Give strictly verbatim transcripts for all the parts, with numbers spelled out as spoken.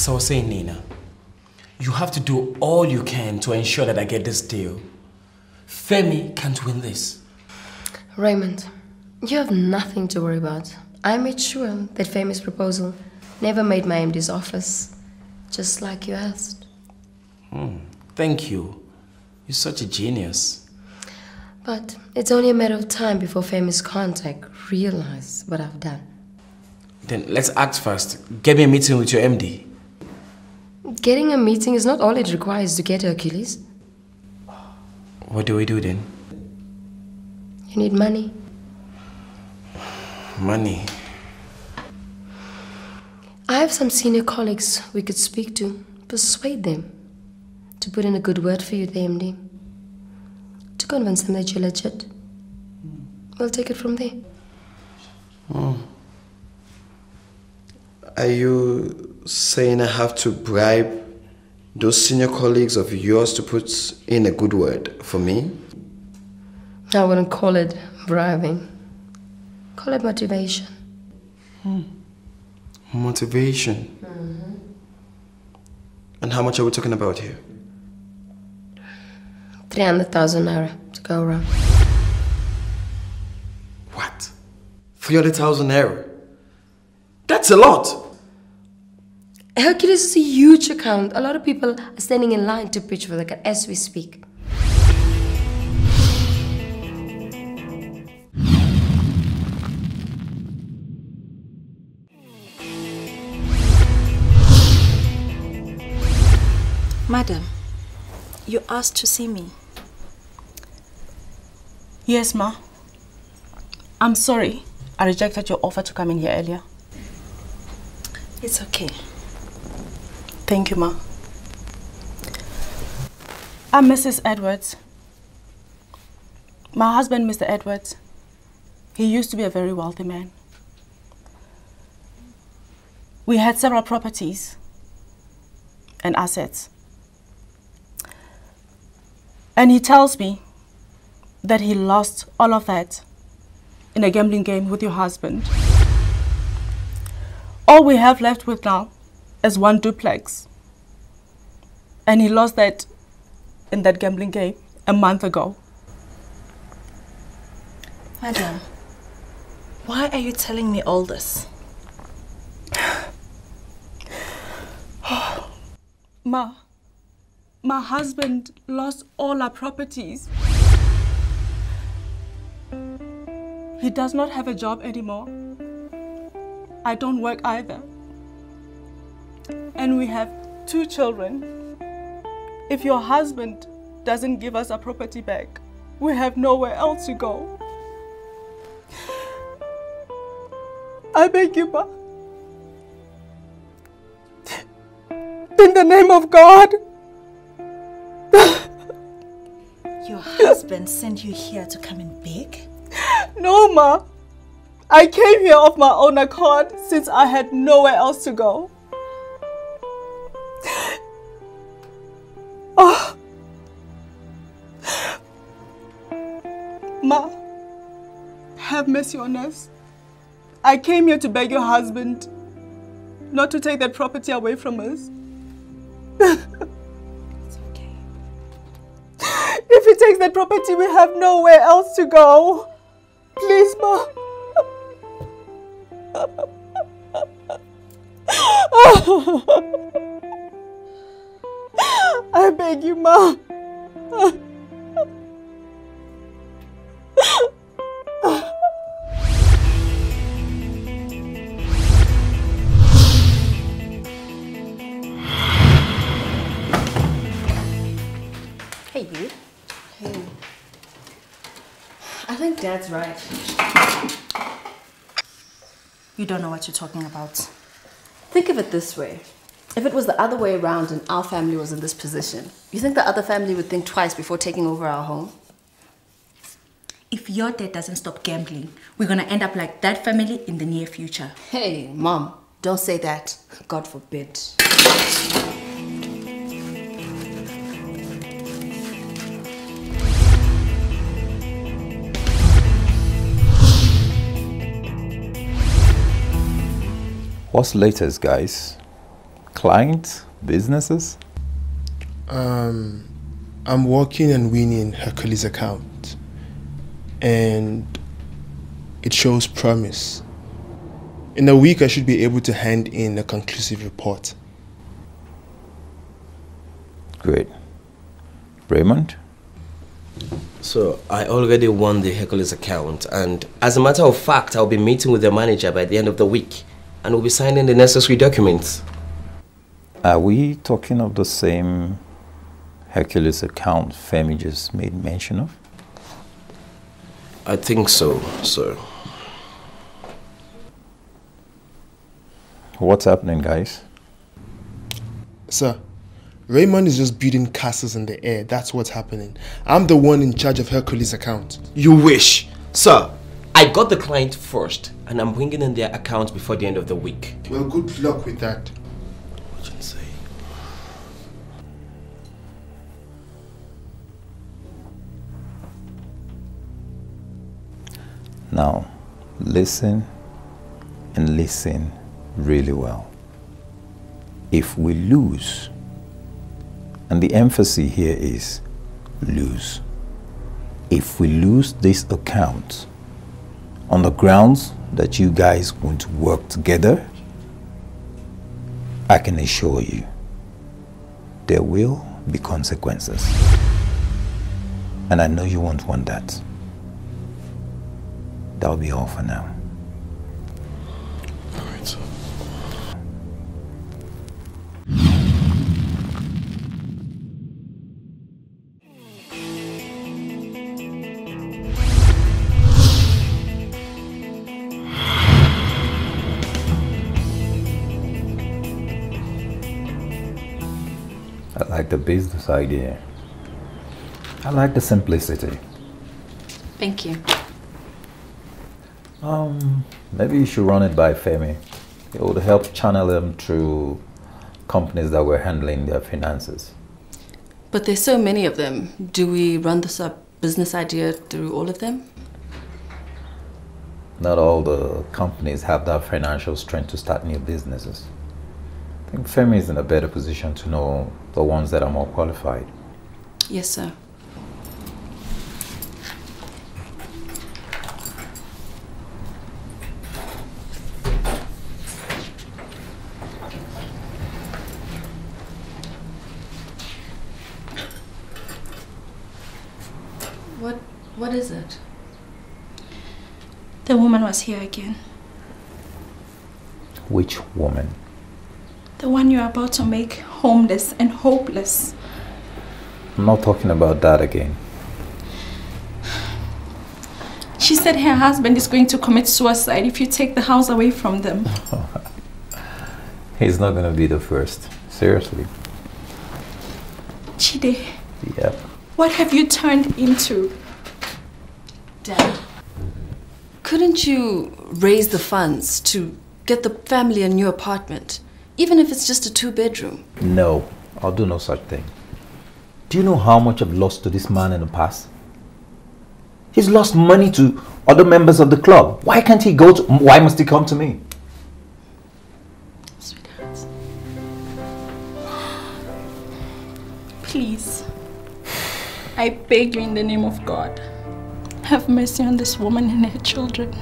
As I was saying, Nina, you have to do all you can to ensure that I get this deal. Femi can't win this. Raymond, you have nothing to worry about. I made sure that Femi's proposal never made my M D's office, just like you asked. Hmm. Thank you. You're such a genius. But it's only a matter of time before Femi's contact realize what I've done. Then let's act fast. Get me a meeting with your M D. Getting a meeting is not all it requires to get Hercules. What do we do then? You need money. Money? I have some senior colleagues we could speak to. Persuade them to put in a good word for you, the M D. To convince them that you're legit. We'll take it from there. Oh. Are you saying I have to bribe those senior colleagues of yours to put in a good word for me? I wouldn't call it bribing. Call it motivation. Hmm. Motivation? Mm-hmm. And how much are we talking about here? three hundred thousand naira to go around. What? three hundred thousand naira? That's a lot! Hercules is a huge account. A lot of people are standing in line to pitch for the cat as we speak. Madam, you asked to see me. Yes, ma. I'm sorry. I rejected your offer to come in here earlier. It's okay. Thank you, ma. I'm Missus Edwards. My husband, Mister Edwards, he used to be a very wealthy man. We had several properties and assets. And he tells me that he lost all of that in a gambling game with your husband. All we have left with now is one duplex. And he lost that in that gambling game a month ago. Madam, why are you telling me all this? Ma, my husband lost all our properties. He does not have a job anymore. I don't work either. And we have two children. If your husband doesn't give us our property back, we have nowhere else to go. I beg you, Ma. In the name of God. Your husband sent you here to come and beg? No, Ma. I came here of my own accord since I had nowhere else to go. Oh. Ma, have mercy on us. I came here to beg your husband not to take that property away from us. It's okay. If he takes that property, we have nowhere else to go. Please, Ma. I beg you, Ma. Hey, you. Hey. I think Dad's right. You don't know what you're talking about. Think of it this way. If it was the other way around and our family was in this position, you think the other family would think twice before taking over our home? If your dad doesn't stop gambling, we're gonna end up like that family in the near future. Hey, Mom, don't say that. God forbid. What's latest, guys? clients, businesses? Um, I'm working and winning Hercules' account, and it shows promise. In a week, I should be able to hand in a conclusive report. Great. Raymond? So, I already won the Hercules account, and as a matter of fact, I'll be meeting with the manager by the end of the week, and we'll be signing the necessary documents. Are we talking of the same Hercules account Femi just made mention of? I think so, sir. What's happening, guys? Sir, Raymond is just building castles in the air. That's what's happening. I'm the one in charge of Hercules' account. You wish. Sir, I got the client first, and I'm bringing in their account before the end of the week. Well, good luck with that. What should I say? Now, listen and listen really well. If we lose, and the emphasis here is lose. If we lose this account on the grounds that you guys want to work together, I can assure you there will be consequences. And I know you won't want that. That'll be all for now. All right, sir. I like the business idea. I like the simplicity. Thank you. Um, maybe you should run it by Femi. It would help channel them through companies that were handling their finances. But there's so many of them. Do we run this up business idea through all of them? Not all the companies have that financial strength to start new businesses. I think Femi is in a better position to know the ones that are more qualified. Yes, sir. What, what is it? The woman was here again. Which woman? The one you're about to make homeless and hopeless. I'm not talking about that again. She said her husband is going to commit suicide if you take the house away from them. He's not going to be the first. Seriously. Chide. Yep. What have you turned into? Dad, couldn't you raise the funds to get the family a new apartment, even if it's just a two-bedroom? No, I'll do no such thing. Do you know how much I've lost to this man in the past? He's lost money to other members of the club. Why can't he go to... Why must he come to me? Sweetheart. Please, I beg you in the name of God, have mercy on this woman and her children.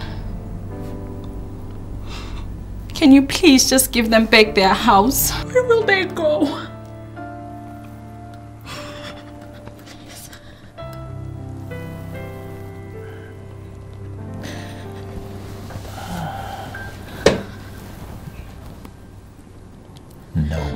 Can you please just give them back their house? Where will they go? No.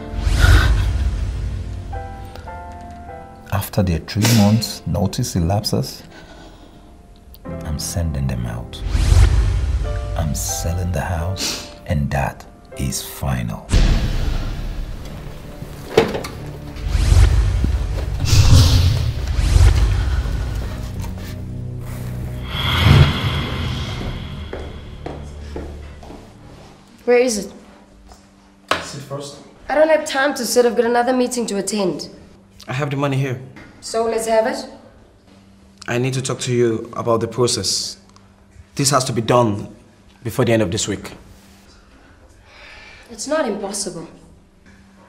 After their three months notice elapses, I'm sending them out. I'm selling the house, and that is final. Where is it? Sit first. I don't have time to sit. I've got another meeting to attend. I have the money here. So let's have it. I need to talk to you about the process. This has to be done before the end of this week. It's not impossible.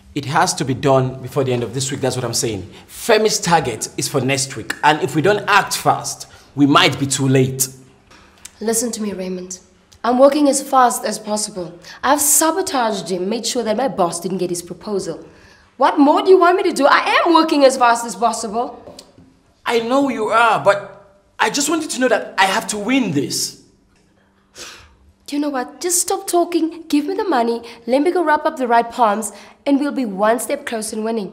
It has to be done before the end of this week, that's what I'm saying. Femi's target is for next week, and if we don't act fast, we might be too late. Listen to me, Raymond. I'm working as fast as possible. I've sabotaged him, made sure that my boss didn't get his proposal. What more do you want me to do? I am working as fast as possible. I know you are, but I just want you to know that I have to win this. You know what? Just stop talking, give me the money, let me go wrap up the right palms, and we'll be one step closer to winning.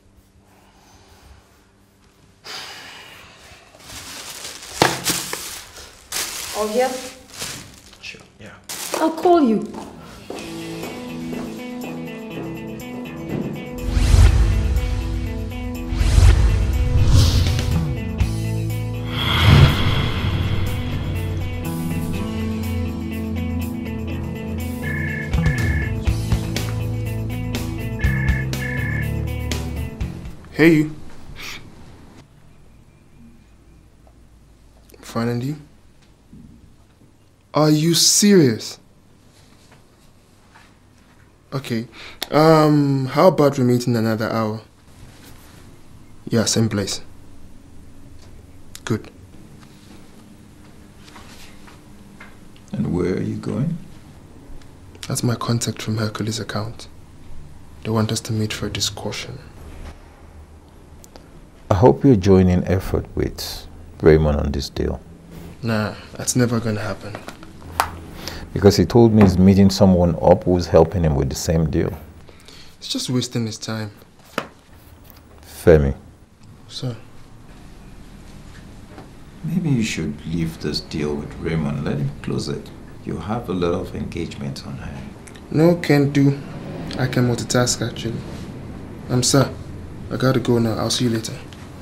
All here? Sure, yeah. I'll call you. Hey, you. Fine, and you? Are you serious? Okay. Um, how about we meet in another hour? Yeah, same place. Good. And where are you going? That's my contact from Hercules' account. They want us to meet for a discussion. I hope you're joining effort with Raymond on this deal. Nah, that's never gonna happen. Because he told me he's meeting someone up who's helping him with the same deal. It's just wasting his time. Femi. Sir. Maybe you should leave this deal with Raymond. Let him close it. You have a lot of engagement on hand. No, can't do. I can multitask actually. I'm sir. I gotta go now. I'll see you later.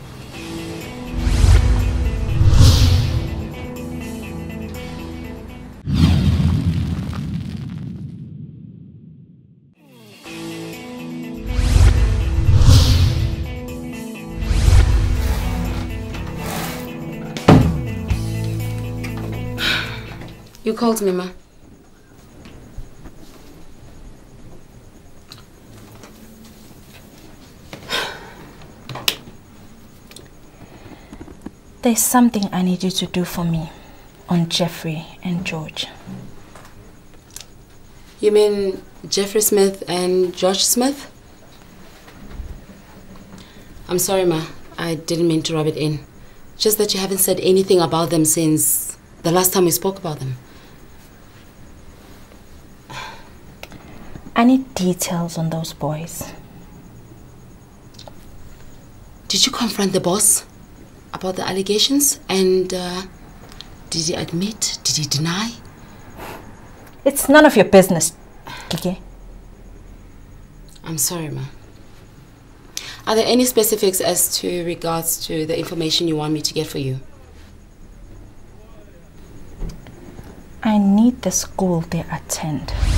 You called me, Ma. There's something I need you to do for me on Jeffrey and George. You mean Jeffrey Smith and George Smith? I'm sorry, Ma. I didn't mean to rub it in. Just that you haven't said anything about them since the last time we spoke about them. I need details on those boys. Did you confront the boss about the allegations? And uh, did he admit? Did he deny? It's none of your business, Kike. I'm sorry, Ma. Are there any specifics as to regards to the information you want me to get for you? I need the school they attend.